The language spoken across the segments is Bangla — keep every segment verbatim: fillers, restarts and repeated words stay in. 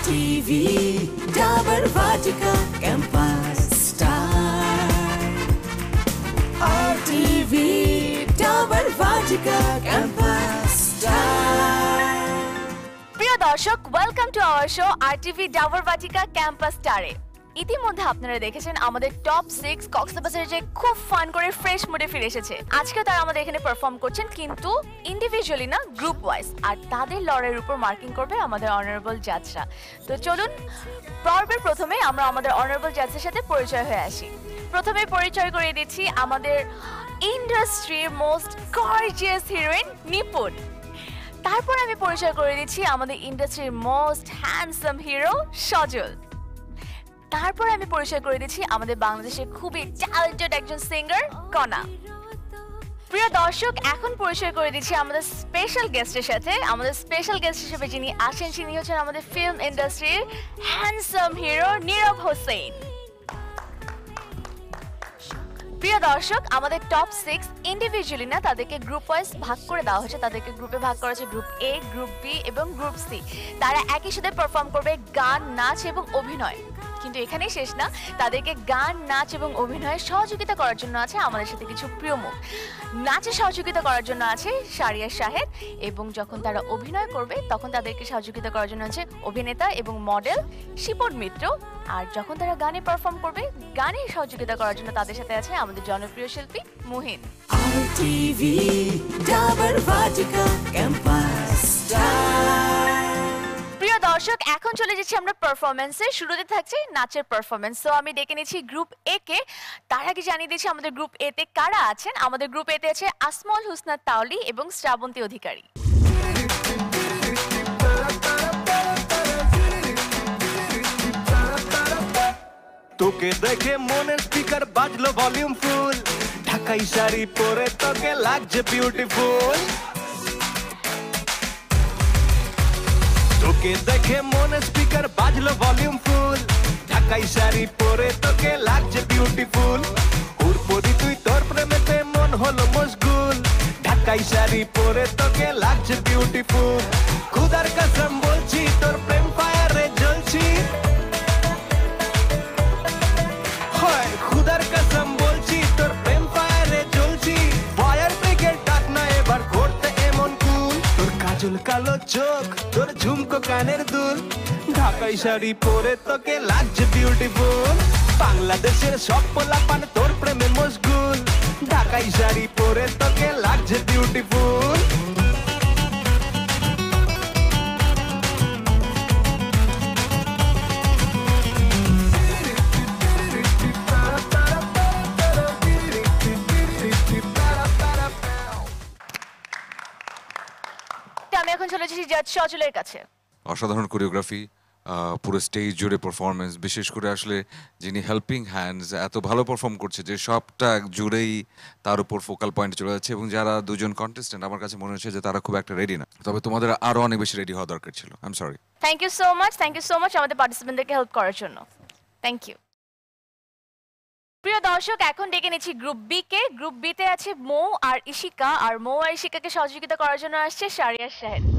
T V Dabur Vatika campus star R T V Dabur Vatika campus star. প্রিয় দর্শক, welcome to our show RTV Dabur Vatika campus স্টারে। ইতিমধ্যে আপনারা দেখেছেন আমাদের টপ সিক্স কক্সবাজারে যে খুব ফান করে ফ্রেশ মুডে ফিরে এসেছে। আজকে তারা আমাদের এখানে পারফর্ম করছেন, কিন্তু ইন্ডিভিজুয়ালি না, গ্রুপ ওয়াইজ। আর তাদের লড়াইয়ের উপর মার্কিং করবে আমাদের অনারেবল জাজরা। তো চলুন পর্বের প্রথমে আমরা আমাদের অনারেবল জাজের সাথে পরিচয় হয়ে আসি। প্রথমে পরিচয় করিয়ে দিচ্ছি আমাদের ইন্ডাস্ট্রির মোস্ট গর্জিয়াস হিরোইন নিপুণ। তারপর আমি পরিচয় করে দিচ্ছি আমাদের ইন্ডাস্ট্রির মোস্ট হ্যান্ডসাম হিরো সজল। তারপর আমি পরিচয় করে দিচ্ছি আমাদের বাংলাদেশের খুবই ট্যালেন্টেড একজন সিঙ্গার কণা। প্রিয় দর্শক, এখন পরিচয় করে দিচ্ছি আমাদের স্পেশাল গেস্টের সাথে। আমাদের স্পেশাল গেস্ট হিসেবে যিনি আসেন তিনি হচ্ছেন আমাদের ফিল্ম ইন্ডাস্ট্রির হ্যান্ডসাম হিরো নীরব হোসেন। প্রিয় দর্শক, আমাদের টপ সিক্স ইন্ডিভিজুয়ালি না, তাদেরকে গ্রুপ ওয়াইজ ভাগ করে দেওয়া হয়েছে। তাদেরকে গ্রুপে ভাগ করা হয়েছে গ্রুপ এ, গ্রুপ বি এবং গ্রুপ সি। তারা একই সাথে পারফর্ম করবে গান, নাচ এবং অভিনয়। কিন্তু এখানেই শেষ না, তাদেরকে গান, নাচ এবং অভিনয়ে সহযোগিতা করার জন্য আছে আমাদের সাথে কিছু প্রিয় মুখ। নাচে সহযোগিতা করার জন্য আছে সারিয়া শাহেদ, এবং যখন তারা অভিনয় করবে তখন তাদেরকে সহযোগিতা করার জন্য আছে অভিনেতা এবং মডেল শিপন মিত্র। আর যখন তারা গানে পারফর্ম করবে, গানে সহযোগিতা করার জন্য তাদের সাথে আছে আমাদের জনপ্রিয় শিল্পী Muhin. RTV Dabur Vatika campus star. প্রিয় দর্শক, এখন চলে যাচ্ছি আমরা পারফরমেন্সে। শুরুতে থাকছে নাচের পারফরমেন্স। তো আমি ডেকে নিচ্ছি গ্রুপ এ কে। তার আগে জানিয়ে দিচ্ছি আমাদের গ্রুপ এ তে কারা আছেন। আমাদের গ্রুপ এ তে আছে আসমল হুসনা তাওলি এবং শ্রাবন্তী অধিকারী। তোকে দেখে মনের স্পিকার বাজলো ভলিউম ফুল, ঢাকাই শাড়ি পরে তোকে লাগছে বিউটিফুল। তোকে দেখে মনের স্পিকার বাজলো ভলিউম ফুল, ঢাকাই শাড়ি পরে তোকে লাগছে বিউটিফুল। উর্পরি তুই তোর প্রেমেতে মন হলো মশগুল, ঢাকাই শাড়ি পরে তোকে লাগছে বিউটিফুল। খুদার কসম বলছি তোর প্রেম ফায়ারে জ্বলছি, খুদার কসম বলছি তোর প্রেম ফায়ারে জ্বলছি। ফায়ার ব্রিগেড ডাক না এবার করতে এমন কুল। তোর কাজল কালো চোখ, তোর ঝুমকো কানের দুল, ঢাকাই শাড়ি পরে তোকে লাগছে বিউটিফুল। বাংলাদেশের সব পোলাপান তোর প্রেমে মশগুল, ঢাকাই শাড়ি পরে তোকে লাগছে বিউটিফুল। আমি এখন চলে যাচ্ছি জাজ সজলের কাছে। অসাধারণ কোরিওগ্রাফি, পুরো স্টেজ জুড়ে পারফরমেন্স, বিশেষ করে আসলে যিনি হেল্পিং হ্যান্ডস এত ভালো পারফর্ম করছে যে সবটা জুড়েই তার উপর ফোকাল পয়েন্ট চলে যাচ্ছে। এবং যারা দুজন কন্টেস্ট্যান্ট, আমার কাছে মনে হচ্ছে যে তারা খুব একটা রেডি না, তবে তোমাদের আরো অনেক বেশি রেডি হওয়া দরকার ছিল। I am sorry. Thank you so much, thank you so much আমাদের পার্টিসিপেন্টদেরকে হেল্প করার জন্য। Thank you. প্রিয় দর্শক, এখন ডেকে নিচ্ছি গ্রুপ বি কে। গ্রুপ বি তে আছে মৌ আর ইশিকা। আর মৌ আর ইশিকাকে সহযোগিতা করার জন্য আসছে সারিয়া শাহেদ।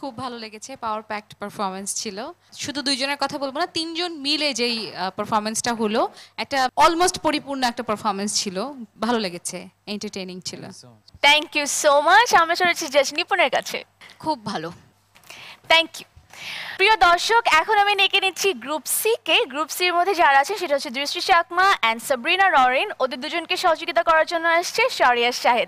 খুব ভালো লেগেছে, পাওয়ার প্যাকড পারফরমেন্স ছিল। শুধু দুইজনের কথা বলবো না, তিনজন মিলে যেই পারফরমেন্সটা হলো একটা অলমোস্ট পরিপূর্ণ একটা পারফরমেন্স ছিল, ভালো লেগেছে, এন্টারটেইনিং ছিল। Thank you so much. আমরা চলেছি জাজ নিপুণের কাছে। খুব ভালো। Thank you. প্রিয় দর্শক, এখন আমি ডেকে নিচ্ছি গ্রুপ সি কে। গ্রুপ সির মধ্যে যারা আছে সেটা হচ্ছে দৃষ্টি চাকমা অ্যান্ড সাবরিনা নরিন। ওদের দুজনকে সহযোগিতা করার জন্য আসছে শারিয়ার শাহেদ।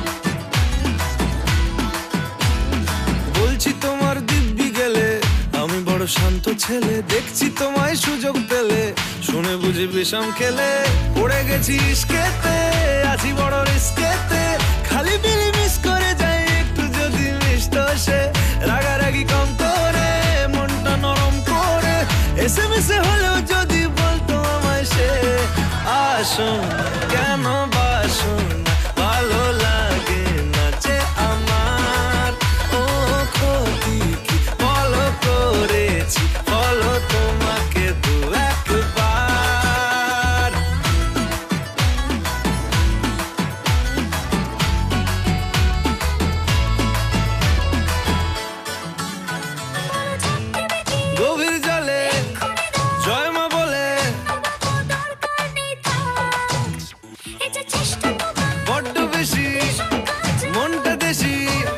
বলছি তোমার দিব্যি গেলে আমি বড় শান্ত ছেলে, দেখছি তোমায় সুযোগ পেলে শুনে বুঝি বিষম খেলে পড়ে গেছি ইস্কেতে, আছি বড় রিস্কেতে, খালি বিলি মিস করে যাই একটু যদি মিষ্ট সে, রাগারাগি কম করে মনটা নরম করে এসে মিশে হলেও যদি বলতো আমায় সে, আসুন কেন বাসুন ভালো লাগে না যে আমার, ও ক্ষতি কি বলো করেছি বলো তোমাকে দু একবার। গভীর জলে জয় মা বলে বড্ড বেশি মনটা দেশি,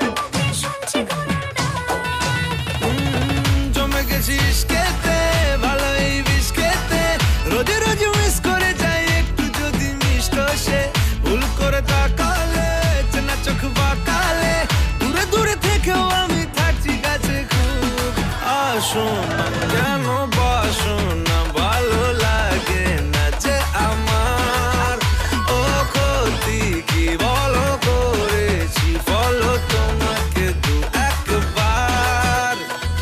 জমে গেছি ইস্কেতে ভালোই বিস্কেতে, রোজে রোজে মিস করে যাই একটু যদি মিষ্ট সে, ভুল করে তাকালে চেনা চোখ বাঁকালে দূরে দূরে থেকেও আমি থাকছি কাছে খুব, আসুন কেন বাসুন না ভালো লাগে না যে আমার, ও ক্ষতি কি বলো করেছি বলো তোমাকে দু একবার।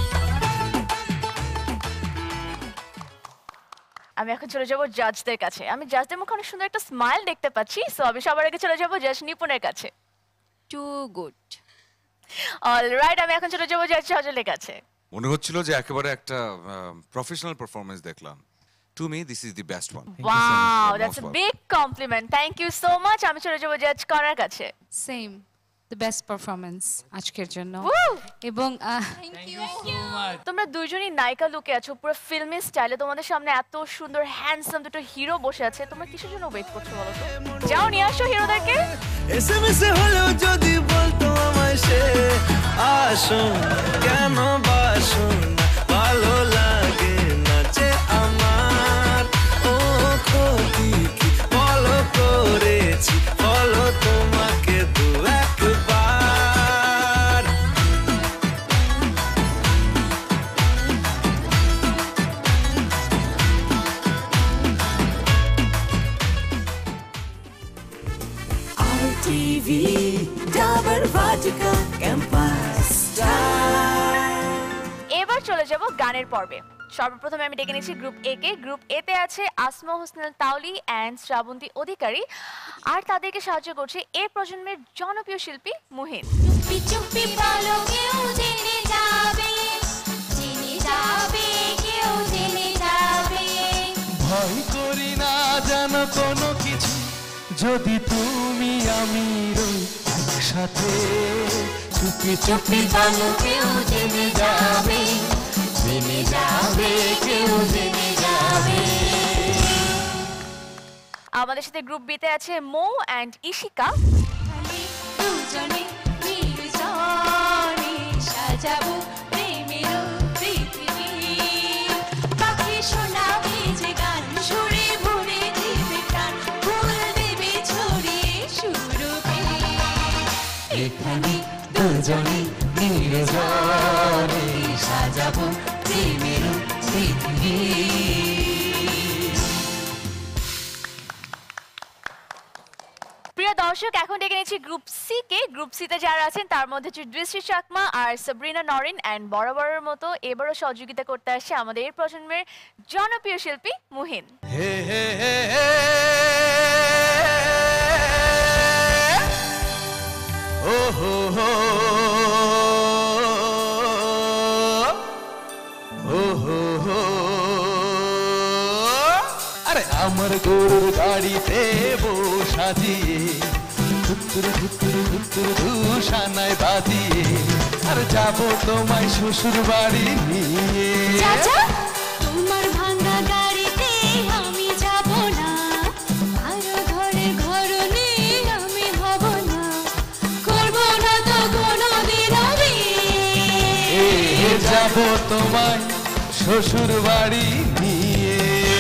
আমি এখন চলে যাব জাজদের কাছে। আমি জাজদের মুখে অনেক সুন্দর একটা স্মাইল দেখতে পাচ্ছি। সো আমি সবার আগে চলে যাব জাজ নিপুণের কাছে। Two good. অলরাইট, আমি এখন চলে যাব জাজ সজলের কাছে। মনে হচ্ছিল যে একেবারে একটা প্রফেশনাল পারফরমেন্স দেখলাম। To me this is the best one. Wow, that's a big compliment. Thank you so much. আমি চলে যাব জাজ করার কাছে। সেম, দ্য বেস্ট পারফরমেন্স আজকের জন্য। Woo! এবং তোমরা দুইজনই নায়িকা লুকে আছো পুরো ফিল্মি স্টাইলে। তোমাদের সামনে এত সুন্দর হ্যান্ডসাম দুটো হিরো বসে আছে। তোমরা কিসের জন্য ওয়েট করছো বলো তো? যাও নিয়ে আসো হিরোদেরকে। এসএমএসে হলেও যদি বলতো আমায় সে, আসুন কেন বাসুন ভালো লাগে না যে আমার, ও ক্ষতি কি বলো করেছি বলো তোমাকে দু একবার। R T V Dabur Vatika Campus Time. এবার চলে যাব গানের পর্বে। সর্বপ্রথমে আমি ডেকে নিচ্ছি group A K. Group A তে আছে আসমা হোসেন তাওলি অ্যান্ড শ্রাবন্তী অধিকারী, আর তাদেরকে সাহায্য করছে এই প্রজন্মের জনপ্রিয় শিল্পী মুহিন। চুপি চুপি বলো কেউ জেনে যাবে, জেনে যাবে, কেউ জেনে যাবে। ভয় করি না জানো কোনো কিছু, যদি তুমি আমি রই একসাথে, চুপি চুপি বলো কেউ জেনে যাবে, জেনে যাবে, কেউ জেনে যাবে। আমাদের সাথে গ্রুপ বি তে আছে মৌ অ্যান্ড ইশিকা। দুজনে নির্জনে সাজাবো প্রেমের পৃথিবী, পাখি শোনাবে যে গান, সুরে ভরে দিবে প্রাণ, ফুল দেবে ছড়িয়ে সুরভি। এখানে দুজনে নির্জনে সাজাবো প্রেমের পৃথিবী। প্রিয় দর্শক, এখন ডেকে নিচ্ছি গ্রুপ সি কে। গ্রুপ সি তে যারা আছেন তার মধ্যে হচ্ছে দৃষ্টি চাকমা আর সাবরিনা নরিন, অ্যান্ড বরাবরের মতো এবারও সহযোগিতা করতে আসছে আমাদের এই প্রজন্মের জনপ্রিয় শিল্পী মুহিন। হে হে হে হে ও হো হো ও হো হো, আরে আমার গরুর গাড়িতে বসা দিয়ে ধুত্তুর ধুত্তুর ধুত্তুর ধুসানায় বাজিয়ে, আর যাবো তোমায় শ্বশুর বাড়ি নিয়ে। চাচা তোমার ভাঙা গাড়িতে আমি যাব না, কারো ঘরে ঘর নেই আমি হব না, করব না তো কোনোদিন আমি। এ যাবো তোমায় শ্বশুর বাড়ি নিয়ে।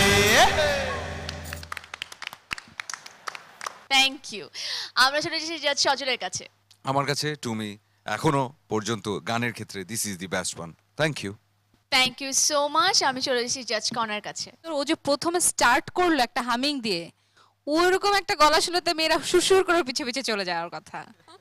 Thank you. আমরা চলে এসেছি জাজ সজলের কাছে। আমার কাছে টুমি এখনো পর্যন্ত গানের ক্ষেত্রে this is the best one. Thank you. Thank you so much. আমি চলে এসেছি জাজ কর্নার কাছে। তো ও যে প্রথমে স্টার্ট করলো একটা হামিং দিয়ে, ওরকম একটা গলা শুনতে মেয়েরা সুরসুর করে পিছে পিছে চলে যাওয়ার কথা।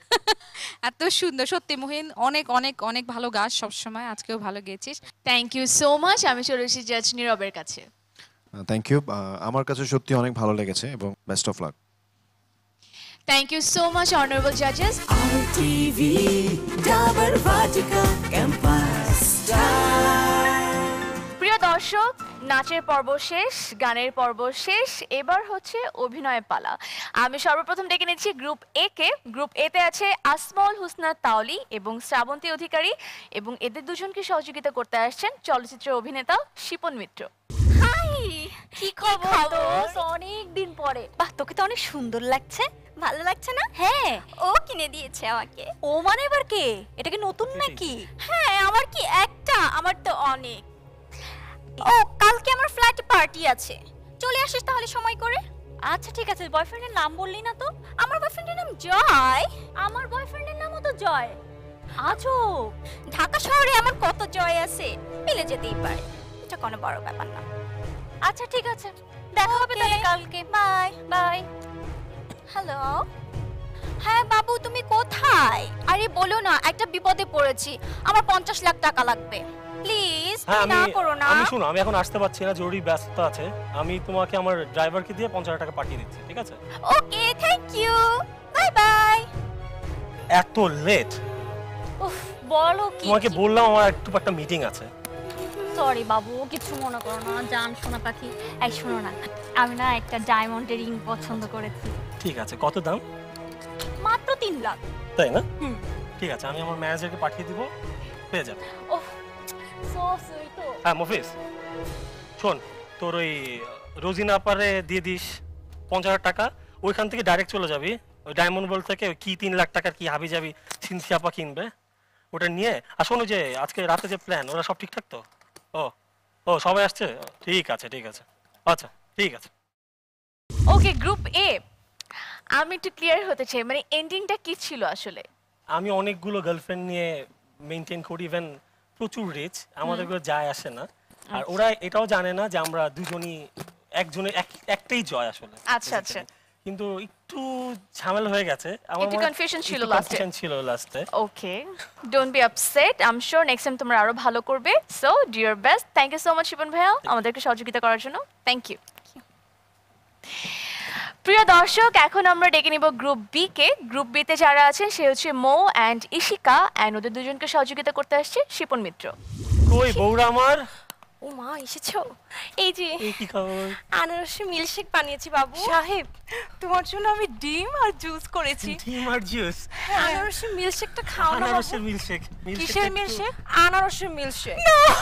এত সুন্দর, সত্যি মুহিন অনেক অনেক অনেক ভালো গাছ সবসময়, আজকেও ভালো গেয়েছিস। Thank you so much. আমি চলে এসেছি জাজ নীরবের কাছে। থ্যাংক ইউ, আমার কাছে সত্যি অনেক ভালো লেগেছে এবং best of luck. Thank you so much honourable জাজেস। R T V Dabur Vatika Campus Time. প্রিয় দর্শক, নাচের পর্ব শেষ, গানের পর্ব শেষ, এবার হচ্ছে অভিনয়ের পালা। আমি সর্বপ্রথম ডেকে নিচ্ছি group A K. Group A তে আছে আসমাউল হুসনা তাওলি এবং শ্রাবন্তী অধিকারী, এবং এদের দুজনকে সহযোগিতা করতে আসছেন চলচ্চিত্র অভিনেতা শিপন মিত্র। হাই, কি খবর? অনেক দিন পরে। বাহ, তোকে তো অনেক সুন্দর লাগছে। ভালো লাগছে না? হ্যাঁ, ও কিনে দিয়েছে আমাকে। ও মানে এবার কে? এটা কি নতুন নাকি? হ্যাঁ, আমার কি একটা, আমার তো অনেক। ও, কালকে আমার ফ্ল্যাটে পার্টি আছে, চলে আসিস তাহলে সময় করে। আচ্ছা ঠিক আছে। বয়ফ্রেন্ডের নাম বললি না তো? আমার বয়ফ্রেন্ডের নাম জয়। আমার বয়ফ্রেন্ডের নামও তো জয়। আজো, ঢাকা শহরে আমার কত জয় আছে, মিলে যেতেই পারে, এটা কোনো বড় ব্যাপার না। আচ্ছা ঠিক আছে, দেখা হবে তাহলে কালকে। Bye bye. হ্যালো, হ্যাঁ বাবু, তুমি কোথায়? আরে বলো না, একটা বিপদে পড়েছি, আমার পঞ্চাশ লাখ টাকা লাগবে, প্লিজ হ্যাঁ, না আমি করো না। আমি শুনো, আমি এখন আসতে পারছি না, জরুরি ব্যস্ততা আছে। আমি তোমাকে আমার ড্রাইভারকে দিয়ে পঞ্চাশ টাকা পাঠিয়ে দিচ্ছি, ঠিক আছে? Okay, thank you, bye bye. এত লেট? উফ, বলো কি? তোমাকে বললাম আমার একটু একটা মিটিং আছে। সরি বাবু, কিছু মনে করো না, জান সোনা পাখি। এই শোনো না, আমি না একটা ডায়মন্ডের রিং পছন্দ করেছি। ঠিক আছে, কত দাম? মাত্র তিন লাখ। তাই না? হুম। ঠিক আছে, আমি আমার ম্যানেজারকে পাঠিয়ে দিব, পেয়ে যাবে। ওহ, সো সুইট। হ্যাঁ মফিজ, শোন, তোর ওই রোজিনা আপারে দিয়ে দিস পঞ্চাশ হাজার টাকা, ওইখান থেকে ডাইরেক্ট চলে যাবি ওই ডায়মন্ড বল থেকে, ওই কি তিন লাখ টাকার কি হাবি যাবি সিনথিয়া আপা কিনবে, ওটা নিয়ে। আর শোনো যে আজকে রাতে যে প্ল্যান, ওরা সব ঠিকঠাক তো? ও ও সবাই আসছে? ঠিক আছে ঠিক আছে, আচ্ছা ঠিক আছে। ওকে গ্রুপ এ, আমি একটু ক্লিয়ার হতে চাই, মানে এন্ডিংটা কি ছিল আসলে? আমি অনেকগুলো গার্লফ্রেন্ড নিয়ে মেনটেন করি, ইভেন প্রচুর রিচ, আমাদের কোনো যায় আসে না। আর ওরা এটাও জানে না যে আমরা দুজনই একজনের এক- একটাই জয় আসলে। আচ্ছা আচ্ছা, কিন্তু একটু ঝামেলা হয়ে গেছে, আমার একটু মনে হয় confusion ছিল একটু last এ। confusion ছিল লাস্টে। Okay, don't be upset, I am sure next time তোমরা আরো ভালো করবে। So dear best, thank you so much Shipon ভাইয়া আমাদেরকে সহযোগিতা করার জন্য, থ্যাংক ইউ। প্রিয় দর্শক, এখন আমরা ডেকে নিব গ্রুপ বি কে। গ্রুপ বি তে যারা আছেন সে হচ্ছে মো অ্যান্ড ইশিকা, অ্যান্ড ওদের দুজনকে সহযোগিতা করতে আসছে শিপন মিত্র। কই বউরা আমার? ও মা, এসেছো? এই যে এই কি খবর? আনারসি মিল্কশেক বানিয়েছি বাবু। সাহেব, তোমার জন্য আমি ডিম আর জুস করেছি। ডিম আর জুস? আনারসি মিল্কশেকটা খাও না বাবু। আনারসের মিল্কশেক? কিসের মিল্কশেক? আনারসের মিল্কশেক।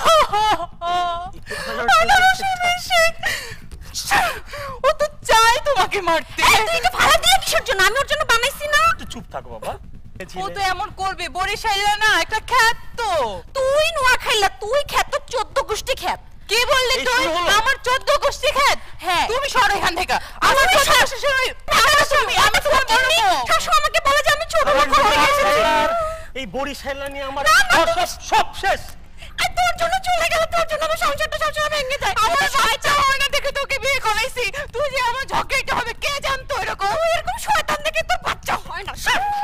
আনারসের মিল্কশেক। ও তো চায় তোমাকে মারতে। এই, তুই তো ভাড়া দিয়ে কিসের জন্য? আমি ওর জন্য বানাইছি না। একটু চুপ থাকো বাবা। ও তো এমন করবে, বরিশাইলা না একটা খ্যাত তো। তুই নোয়া খাইলা, তুই খ্যাত, চোদ্দ গোষ্ঠী খ্যাত। কি বললি এই তুই? শুরু হলো। আমার চোদ্দ গোষ্ঠী খ্যাত? হ্যাঁ। তুমি সরো এখান থেকে। আমার আমি চোদ্দ সর- গোষ্ঠী সরো। আমি আমি তোমার বলনি, সবসময় আমাকে বলে যে আমি ছোট আমার লোক হয়ে গেছি। বরিশাইলার এই বরিশাইলা নিয়ে আমার সব- সব- সব শেষ। আর তোর জন্য চলে গেল, তোর জন্য আমার সংসারটা সবসময় ভেঙে যায়। আমার বাচ্চা হয় না দেখে তোকে বিয়ে করাইছি। তুই যে আমার ঝগড়াইতে হবে, কে জানতো এরকম? এরকম শয়তান দেখে তোর বাচ্চা হয় না।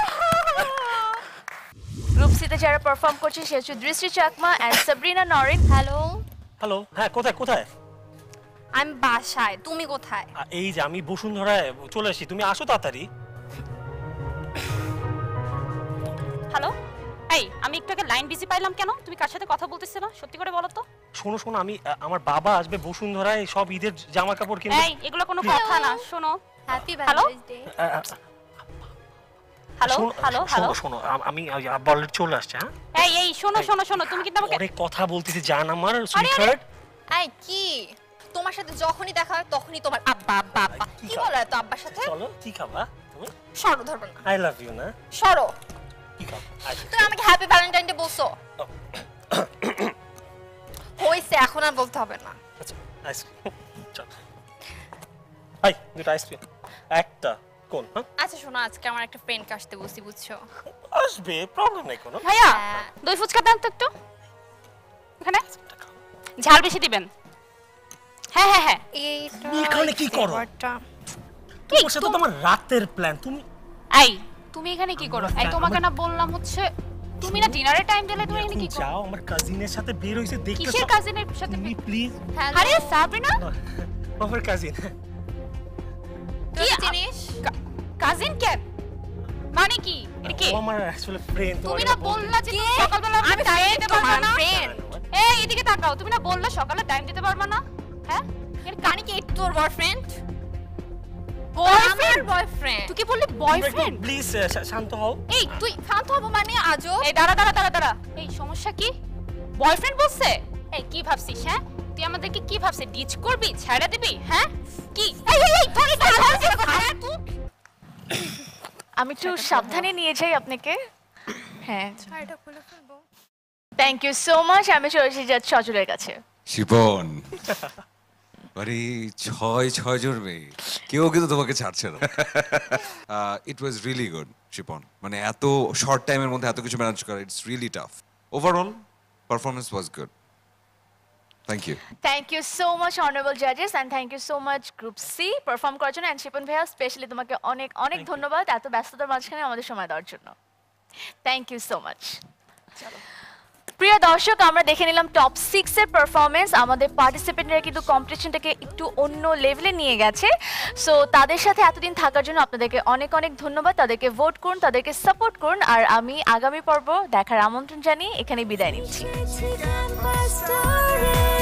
গ্রুপ সি তে যারা পারফর্ম করছে সে হচ্ছে Drishti Chakma and Sabrina Norin. Hello, hello, হ্যাঁ কোথায় কোথায়? আমি বাসায়, তুমি কোথায়? আ, এই যে আমি বসুন্ধরায় চলে আসি, তুমি আসো তাড়াতাড়ি। হ্যালো, এই আমি একটু আগে লাইন বিজি পাইলাম কেন? তুমি কার সাথে কথা বলতেছিলে? সত্যি করে বলো তো। শোনো শোনো, আমি আ, আমার বাবা আসবে বসুন্ধরায় সব ঈদের জামা কাপড় কিনবে। এই, এগুলো কোনো Please. কথা না, শোনো। Happy hello Valentine's day. Hello শোনো হ্যালো হ্যালো শোনো, শোনো আম- আমি আব্বা অলরেডি চলে আসছে। হ্যাঁ এই এই শোনো শোনো শোনো তুমি কিন্তু আমাকে পরে কথা বলতেছি জান আমার সুইটহার্ট। এই কি তোমার সাথে যখনই দেখা হয় তখনই তোমার আব্বা আব্বা আব্বা কি বলে তো আব্বার সাথে? চলো কি খাবা তুমি? সরো ধরবে না। আই লাভ ইউ না? সরো। কি খাবা? তুমি আমাকে হ্যাপি ভ্যালেন্টাইন ডে বলছো। হইছে এখন আর বলতে হবে না। আচ্ছা আইসক্রিম চল। আই দুটো আইসক্রিম একটা কোন? হ্যাঁ আচ্ছা শোনো আজকে আমার একটা ফ্রেন্ড আসতে বসি বুঝছো? আসবে প্রবলেম নাই কোনো। ভাইয়া দই ফুচকা দেন তো একটু এখানে ঝাল বেশি দিবেন। হ্যাঁ হ্যাঁ হ্যাঁ এইটা এখানে কি করো? কি তোমার সাথে তো আমার রাতের প্ল্যান। তুমি এই তুমি এখানে কি করো? এই তোমাকে না বললাম হচ্ছে তুমি না ডিনারের টাইম দিলে তুমি এখানে কি করো? যাও আমার কাজিনের সাথে বের হইছে দেখতে। কিসের কাজিনের সাথে? তুমি প্লিজ। আরে সাবরিনা আমার কাজিন। কি জিনিস? কাজিন কেন মানে কি এটা কি? ও আমার অ্যাকচুয়ালি ফ্রেন্ড। তুমি না বললা যে তুমি সকালবেলা আমি টাইম দিতে পারবে না। এই এদিকে তাকাও তুমি না বললা সকালে টাইম দিতে পারবে না? হ্যাঁ এর কানে কি তোর বয়ফ্রেন্ড? বয়ফ্রেন্ড বয়ফ্রেন্ড তুই কি বললি বয়ফ্রেন্ড? প্লিজ শান্ত হও। এই তুই শান্ত হব মানে আজও এই দাঁড়া দাঁড়া দাঁড়া দাঁড়া এই সমস্যা কি? বয়ফ্রেন্ড বলছে? এই কি ভাবছিস হ্যাঁ? তুই আমাদেরকে কি ভাবছিস ডিচ করবি ছেড়ে দিবি হ্যাঁ? কি এই এই এই তোর এটা তুই আমি একটু সাবধানে নিয়ে যাই আপনাকে। হ্যাঁ শাড়িটা খুলে ফেলবো। Thank you so much. আমি চলে এসে যাচ্ছি সজলের কাছে। শিপন আরে ছয় ছয় জন মেয়ে কেউ কিন্তু তোমাকে ছাড়ছে না। It was really good Shipon, মানে এত শর্ট টাইমের মধ্যে এত কিছু ম্যানেজ করা it's really tough. Overall performance was good. Thank you thank you so much honourable জাজেস and thank you so much group C perform করার জন্য। অ্যান্ড শিপন ভাইয়া স্পেশালি তোমাকে অনেক অনেক ধন্যবাদ এত ব্যস্ততার মাঝখানে আমাদের সময় দেওয়ার জন্য। Thank you so much. প্রিয় দর্শক আমরা দেখে নিলাম টপ সিক্স এর পারফরমেন্স। আমাদের পার্টিসিপেন্টরা কিন্তু কম্পিটিশনটাকে একটু অন্য লেভেলে নিয়ে গেছে। সো তাদের সাথে এতদিন থাকার জন্য আপনাদেরকে অনেক অনেক ধন্যবাদ। তাদেরকে ভোট করুন, তাদেরকে সাপোর্ট করুন। আর আমি আগামী পর্ব দেখার আমন্ত্রণ জানিয়ে এখানে বিদায় নিচ্ছি। Campus Story.